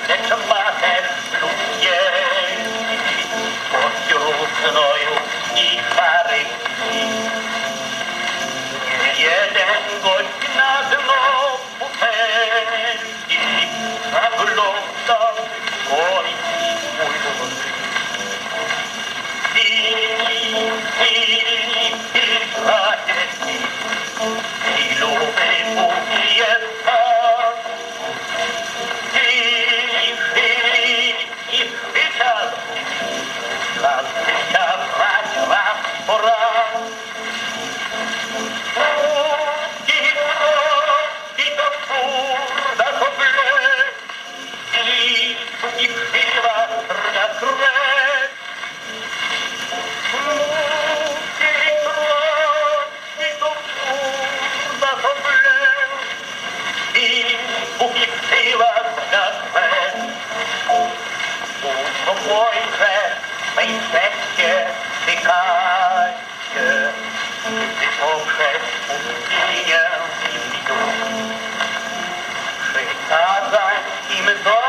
lecz mater ludzie pośród gnoju i chwary. Jeden gość na dno upędzi, zaglądał ojciec mój. Ilu jest tak, i chwyciał, dla życia brać raz po raz. I do kurda to blek, i chyba trnia krew. I do kurda to blek, i chyba trnia krew. To słońce mej sercie tykacie, gdy poprzez pustynię idą. Przykazać im do